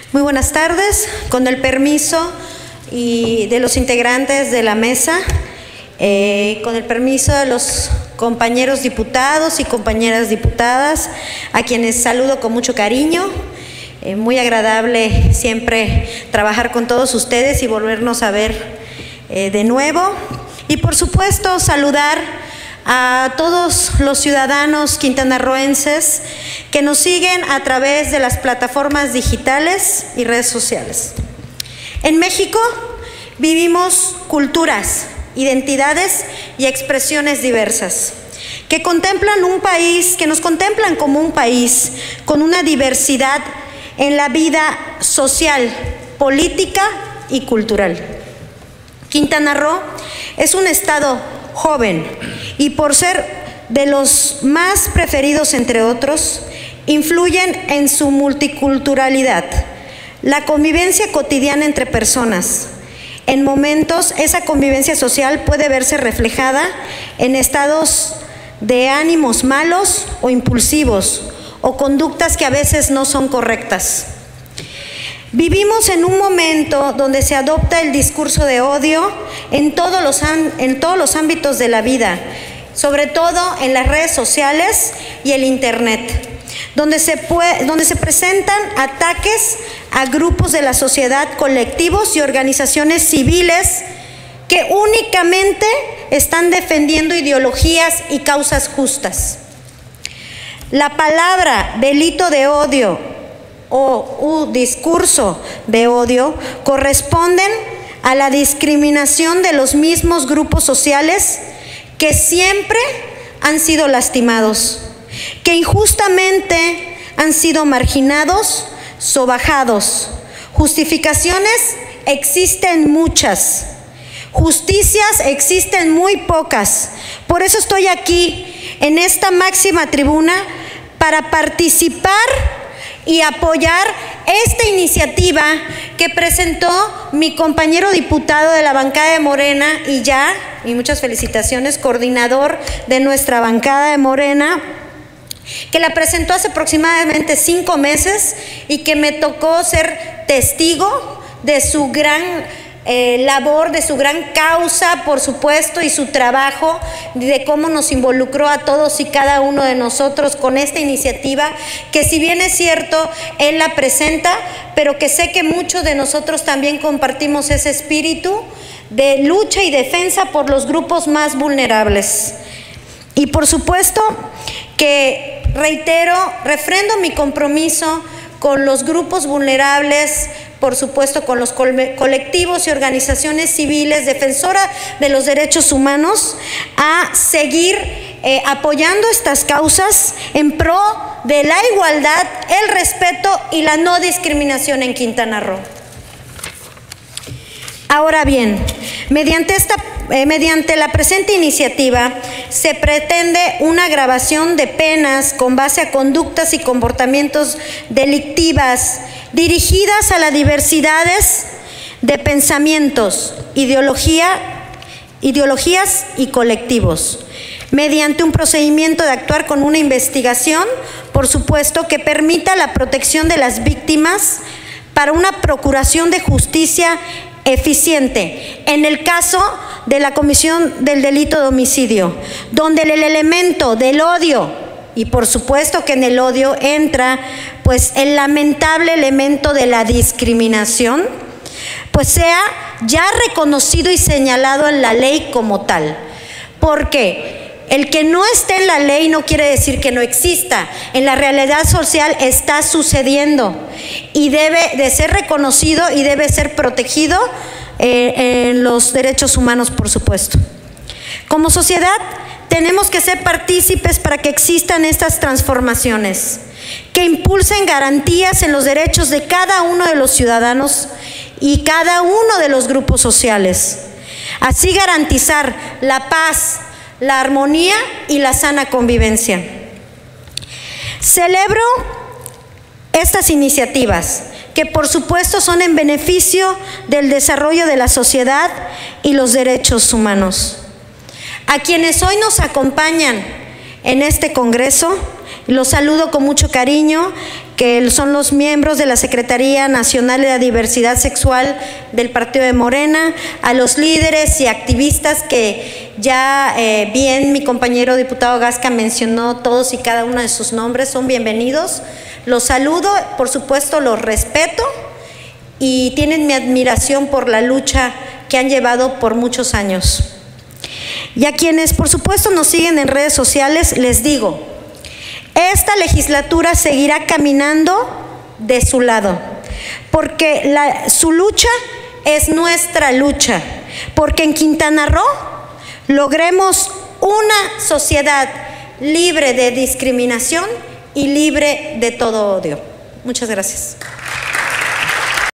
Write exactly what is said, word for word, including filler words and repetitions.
Muy buenas tardes. Con el permiso y de los integrantes de la mesa, eh, con el permiso de los compañeros diputados y compañeras diputadas, a quienes saludo con mucho cariño. Eh, muy agradable siempre trabajar con todos ustedes y volvernos a ver eh, de nuevo. Y por supuesto saludar a todos los ciudadanos quintanarroenses que nos siguen a través de las plataformas digitales y redes sociales. En México vivimos culturas, identidades y expresiones diversas que contemplan un país, que nos contemplan como un país con una diversidad en la vida social, política y cultural. Quintana Roo es un estado joven y por ser de los más preferidos, entre otros, influyen en su multiculturalidad, la convivencia cotidiana entre personas. En momentos, esa convivencia social puede verse reflejada en estados de ánimos malos o impulsivos, o conductas que a veces no son correctas. Vivimos en un momento donde se adopta el discurso de odio en todos los, en todos los ámbitos de la vida, sobre todo en las redes sociales y el internet, donde se, puede, donde se presentan ataques a grupos de la sociedad, colectivos y organizaciones civiles que únicamente están defendiendo ideologías y causas justas. La palabra delito de odio o un discurso de odio corresponden a la discriminación de los mismos grupos sociales que siempre han sido lastimados, que injustamente han sido marginados, sobajados. Justificaciones existen muchas, justicias existen muy pocas. Por eso estoy aquí en esta máxima tribuna para participar y apoyar esta iniciativa que presentó mi compañero diputado de la bancada de Morena y ya, y muchas felicitaciones, coordinador de nuestra bancada de Morena, que la presentó hace aproximadamente cinco meses y que me tocó ser testigo de su gran Eh, labor, de su gran causa, por supuesto, y su trabajo, de cómo nos involucró a todos y cada uno de nosotros con esta iniciativa, que si bien es cierto, él la presenta, pero que sé que muchos de nosotros también compartimos ese espíritu de lucha y defensa por los grupos más vulnerables. Y por supuesto que reitero, refrendo mi compromiso con los grupos vulnerables, por supuesto con los colectivos y organizaciones civiles defensoras de los derechos humanos, a seguir eh, apoyando estas causas en pro de la igualdad, el respeto y la no discriminación en Quintana Roo. Ahora bien, mediante, esta, eh, mediante la presente iniciativa se pretende una agravación de penas con base a conductas y comportamientos delictivas dirigidas a las diversidades de pensamientos, ideología, ideologías y colectivos, mediante un procedimiento de actuar con una investigación, por supuesto, que permita la protección de las víctimas para una procuración de justicia eficiente en el caso de la comisión del delito de homicidio, donde el elemento del odio, y por supuesto que en el odio entra pues el lamentable elemento de la discriminación, pues sea ya reconocido y señalado en la ley como tal. Porque el que no esté en la ley no quiere decir que no exista. En la realidad social está sucediendo y debe de ser reconocido y debe ser protegido eh, en los derechos humanos, por supuesto. Como sociedad tenemos que ser partícipes para que existan estas transformaciones, que impulsen garantías en los derechos de cada uno de los ciudadanos y cada uno de los grupos sociales. Así garantizar la paz, la armonía y la sana convivencia. Celebro estas iniciativas, que por supuesto son en beneficio del desarrollo de la sociedad y los derechos humanos. A quienes hoy nos acompañan en este congreso, los saludo con mucho cariño, que son los miembros de la Secretaría Nacional de la Diversidad Sexual del Partido de Morena, a los líderes y activistas que ya eh, bien mi compañero diputado Gasca mencionó todos y cada uno de sus nombres, son bienvenidos. Los saludo, por supuesto los respeto y tienen mi admiración por la lucha que han llevado por muchos años. Y a quienes por supuesto nos siguen en redes sociales, les digo, esta legislatura seguirá caminando de su lado, porque la, su lucha es nuestra lucha, porque en Quintana Roo logremos una sociedad libre de discriminación y libre de todo odio. Muchas gracias.